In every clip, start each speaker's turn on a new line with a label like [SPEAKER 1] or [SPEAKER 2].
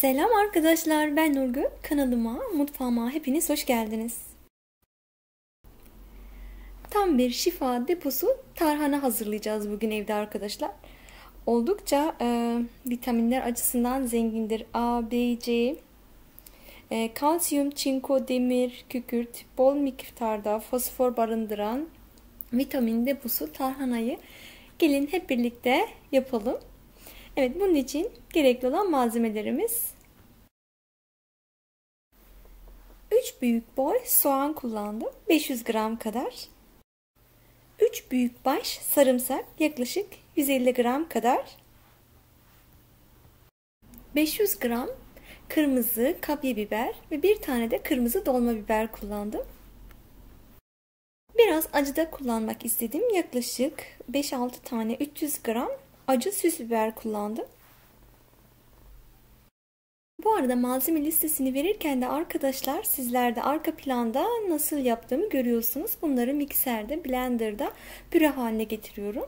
[SPEAKER 1] Selam arkadaşlar, ben Nurgül. Kanalıma, mutfağıma hepiniz hoş geldiniz. Tam bir şifa deposu tarhana hazırlayacağız bugün evde arkadaşlar. Oldukça vitaminler açısından zengindir. A, B, C, kalsiyum, çinko, demir, kükürt, bol miktarda fosfor barındıran vitamin deposu tarhanayı gelin hep birlikte yapalım. Evet, bunun için gerekli olan malzemelerimiz: 3 büyük boy soğan kullandım. 500 gram kadar. 3 büyük baş sarımsak yaklaşık 150 gram kadar. 500 gram kırmızı kapya biber ve bir tane de kırmızı dolma biber kullandım. Biraz acı da kullanmak istedim. Yaklaşık 5-6 tane 300 gram acı süs biber kullandım. Bu arada malzeme listesini verirken de arkadaşlar sizler de arka planda nasıl yaptığımı görüyorsunuz. Bunları mikserde, blenderda püre haline getiriyorum.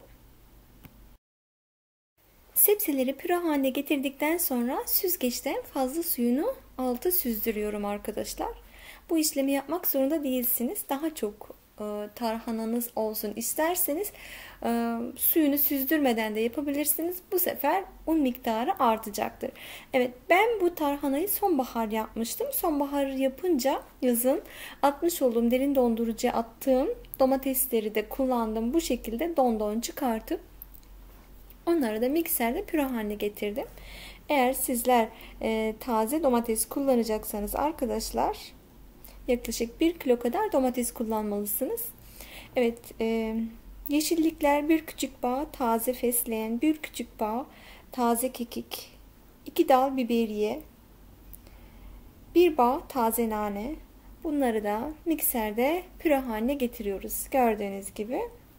[SPEAKER 1] Sebzeleri püre haline getirdikten sonra süzgeçten fazla suyunu alta süzdürüyorum arkadaşlar. Bu işlemi yapmak zorunda değilsiniz. Daha çok tarhananız olsun isterseniz suyunu süzdürmeden de yapabilirsiniz. Bu sefer un miktarı artacaktır. Evet, ben bu tarhanayı sonbahar yapmıştım. Sonbahar yapınca yazın atmış olduğum derin dondurucuya attığım domatesleri de kullandım. Bu şekilde don çıkartıp onları da mikserde püre haline getirdim. Eğer sizler taze domates kullanacaksanız arkadaşlar yaklaşık 1 kilo kadar domates kullanmalısınız. Evet, yeşillikler: bir küçük bağ taze fesleğen, bir küçük bağ taze kekik, 2 dal biberiye, bir bağ taze nane. Bunları da mikserde püre haline getiriyoruz. Gördüğünüz gibi.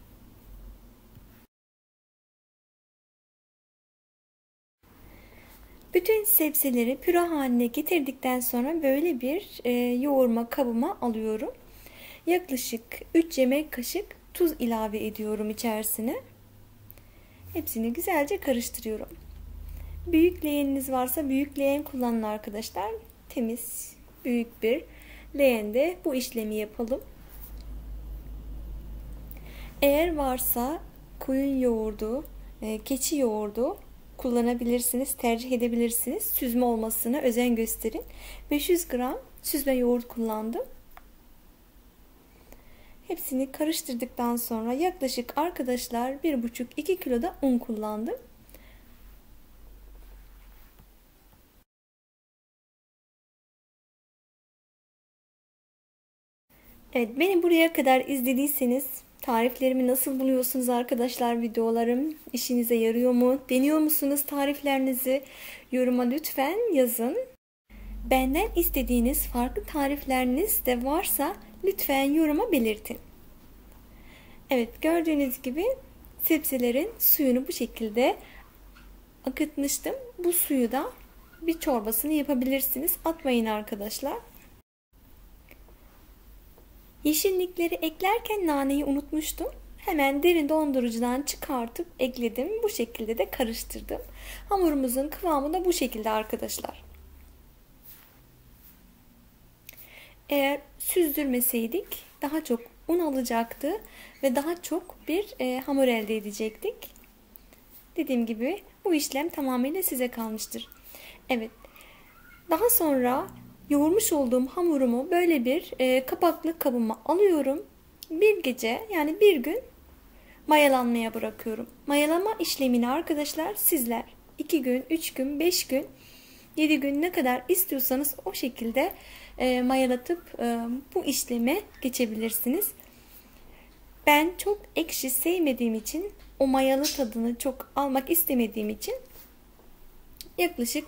[SPEAKER 1] Bütün sebzeleri püre haline getirdikten sonra böyle bir yoğurma kabıma alıyorum. Yaklaşık 3 yemek kaşık tuz ilave ediyorum içerisine. Hepsini güzelce karıştırıyorum. Büyük leğeniniz varsa büyük leğen kullanın arkadaşlar. Temiz, büyük bir leğende bu işlemi yapalım. Eğer varsa koyun yoğurdu, keçi yoğurdu kullanabilirsiniz, tercih edebilirsiniz. Süzme olmasına özen gösterin. 500 gram süzme yoğurt kullandım. Hepsini karıştırdıktan sonra yaklaşık arkadaşlar 1,5-2 kilo da un kullandım. Evet, beni buraya kadar izlediyseniz tariflerimi nasıl buluyorsunuz arkadaşlar? Videolarım işinize yarıyor mu? Deniyor musunuz tariflerinizi? Yoruma lütfen yazın. Benden istediğiniz farklı tarifleriniz de varsa lütfen yoruma belirtin. Evet, gördüğünüz gibi sebzelerin suyunu bu şekilde akıtmıştım. Bu suyu da bir çorbasını yapabilirsiniz. Atmayın arkadaşlar. Yeşillikleri eklerken naneyi unutmuştum. Hemen derin dondurucudan çıkartıp ekledim. Bu şekilde de karıştırdım. Hamurumuzun kıvamı da bu şekilde arkadaşlar. Eğer süzdürmeseydik daha çok un alacaktı ve daha çok bir hamur elde edecektik. Dediğim gibi bu işlem tamamıyla size kalmıştır. Evet. Daha sonra yoğurmuş olduğum hamurumu böyle bir kapaklı kabıma alıyorum. Bir gece, yani bir gün mayalanmaya bırakıyorum. Mayalama işlemini arkadaşlar sizler 2 gün, 3 gün, 5 gün, 7 gün ne kadar istiyorsanız o şekilde mayalatıp bu işleme geçebilirsiniz. Ben çok ekşi sevmediğim için, o mayalı tadını çok almak istemediğim için yaklaşık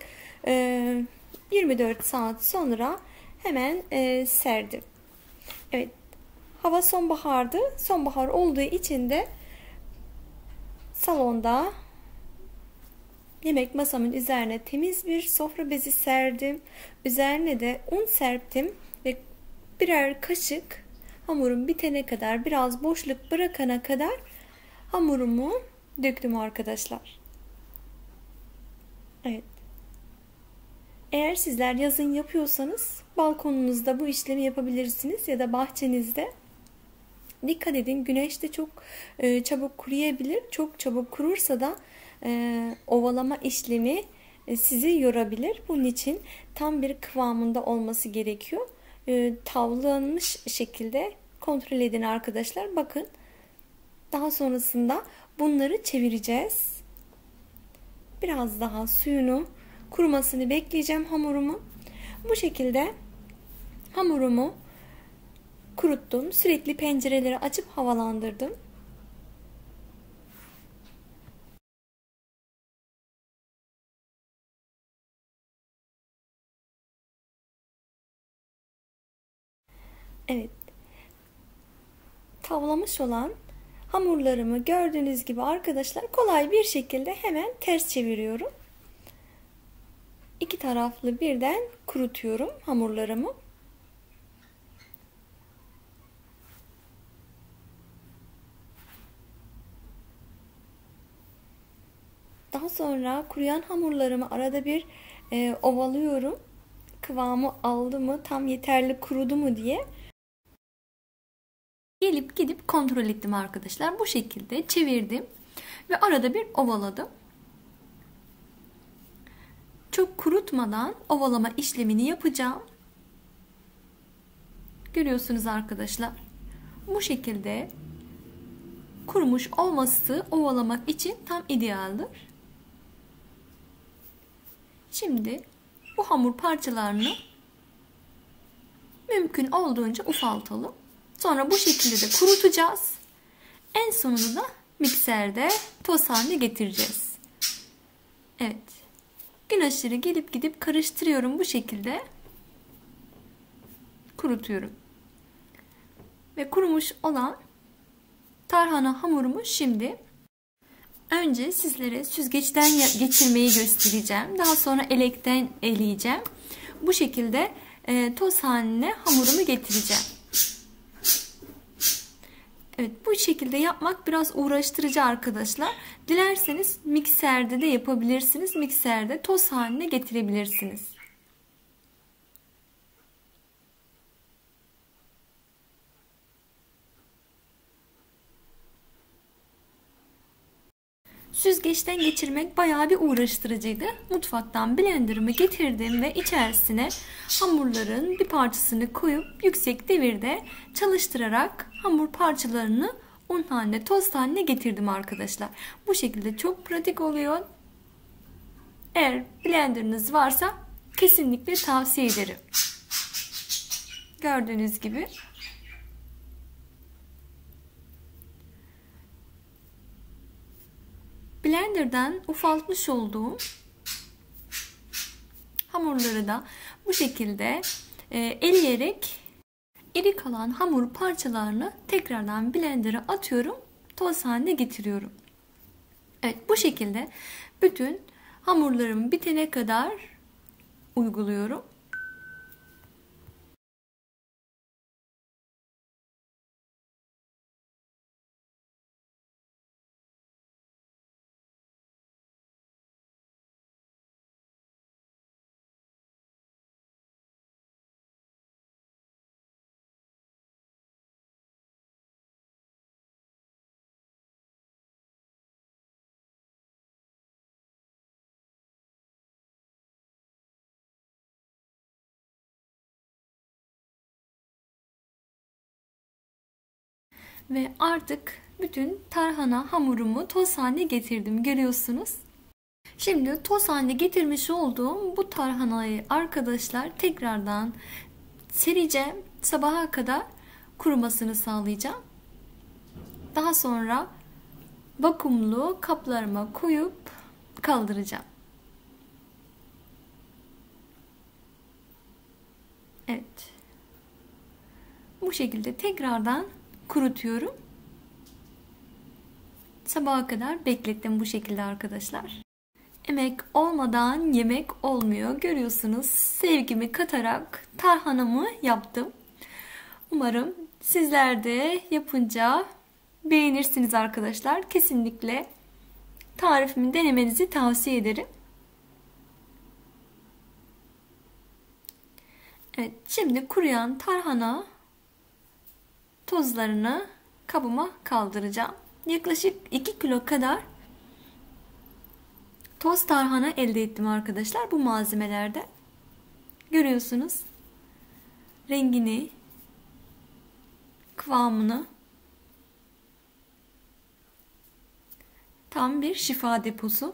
[SPEAKER 1] 24 saat sonra hemen serdim. Evet, hava sonbahardı. Sonbahar olduğu için de salonda yemek masamın üzerine temiz bir sofra bezi serdim. Üzerine de un serptim ve birer kaşık hamurum bitene kadar, biraz boşluk bırakana kadar hamurumu döktüm arkadaşlar. Evet. Eğer sizler yazın yapıyorsanız balkonunuzda bu işlemi yapabilirsiniz ya da bahçenizde. Dikkat edin, güneşte çok çabuk kuruyabilir. Çok çabuk kurursa da ovalama işlemi sizi yorabilir. Bunun için tam bir kıvamında olması gerekiyor. Tavlanmış şekilde kontrol edin arkadaşlar. Bakın, daha sonrasında bunları çevireceğiz. Biraz daha suyunu kurumasını bekleyeceğim hamurumu. Bu şekilde hamurumu kuruttum. Sürekli pencereleri açıp havalandırdım. Evet. Tavlamış olan hamurlarımı gördüğünüz gibi arkadaşlar kolay bir şekilde hemen ters çeviriyorum. İki taraflı birden kurutuyorum hamurlarımı. Daha sonra kuruyan hamurlarımı arada bir ovalıyorum. Kıvamı aldı mı, tam yeterli kurudu mu diye. Gelip gidip kontrol ettim arkadaşlar. Bu şekilde çevirdim ve arada bir ovaladım. Çok kurutmadan ovalama işlemini yapacağım. Görüyorsunuz arkadaşlar. Bu şekilde kurumuş olması ovalamak için tam idealdir. Şimdi bu hamur parçalarını mümkün olduğunca ufaltalım. Sonra bu şekilde de kurutacağız. En sonunda da mikserde toz haline getireceğiz. Evet. Gün aşırı gelip gidip karıştırıyorum bu şekilde. Kurutuyorum. Ve kurumuş olan tarhana hamurumu şimdi önce sizlere süzgeçten geçirmeyi göstereceğim. Daha sonra elekten eleyeceğim. Bu şekilde toz haline hamurumu getireceğim. Evet, bu şekilde yapmak biraz uğraştırıcı arkadaşlar. Dilerseniz mikserde de yapabilirsiniz. Mikserde toz haline getirebilirsiniz. Süzgeçten geçirmek bayağı bir uğraştırıcıydı. Mutfaktan blenderımı getirdim ve içerisine hamurların bir parçasını koyup yüksek devirde çalıştırarak hamur parçalarını un haline, toz haline getirdim arkadaşlar. Bu şekilde çok pratik oluyor. Eğer blenderınız varsa kesinlikle tavsiye ederim. Gördüğünüz gibi blenderdan ufaltmış olduğum hamurları da bu şekilde eleyerek iri kalan hamur parçalarını tekrardan blender'a atıyorum. Toz haline getiriyorum. Evet, bu şekilde bütün hamurlarım bitene kadar uyguluyorum. Ve artık bütün tarhana hamurumu toz haline getirdim. Görüyorsunuz. Şimdi toz haline getirmiş olduğum bu tarhanayı arkadaşlar tekrardan sereceğim. Sabaha kadar kurumasını sağlayacağım. Daha sonra vakumlu kaplarıma koyup kaldıracağım. Evet. Bu şekilde tekrardan kurutuyorum. Sabaha kadar beklettim bu şekilde arkadaşlar. Emek olmadan yemek olmuyor. Görüyorsunuz, sevgimi katarak tarhanamı yaptım. Umarım sizler de yapınca beğenirsiniz arkadaşlar. Kesinlikle tarifimi denemenizi tavsiye ederim. Evet, şimdi kuruyan tarhana tozlarını kabıma kaldıracağım. Yaklaşık 2 kilo kadar toz tarhana elde ettim arkadaşlar bu malzemelerde. Görüyorsunuz rengini, kıvamını. Tam bir şifa deposu.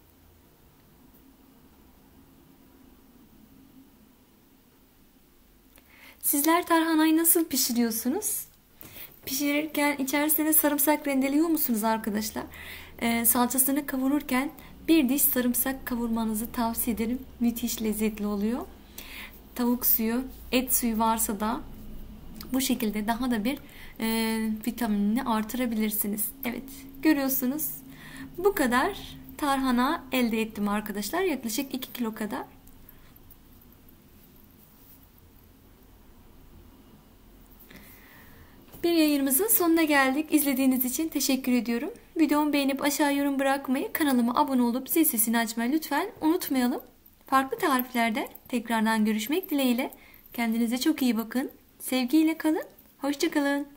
[SPEAKER 1] Sizler tarhanayı nasıl pişiriyorsunuz? Pişirirken içerisine sarımsak rendeliyor musunuz arkadaşlar? Salçasını kavururken bir diş sarımsak kavurmanızı tavsiye ederim. Müthiş lezzetli oluyor. Tavuk suyu, et suyu varsa da bu şekilde daha da bir vitaminini artırabilirsiniz. Evet, görüyorsunuz. Bu kadar tarhana elde ettim arkadaşlar. Yaklaşık 2 kilo kadar. Bir yayınımızın sonuna geldik. İzlediğiniz için teşekkür ediyorum. Videomu beğenip aşağı yorum bırakmayı, kanalıma abone olup zil sesini açmayı lütfen unutmayalım. Farklı tariflerde tekrardan görüşmek dileğiyle. Kendinize çok iyi bakın. Sevgiyle kalın. Hoşça kalın.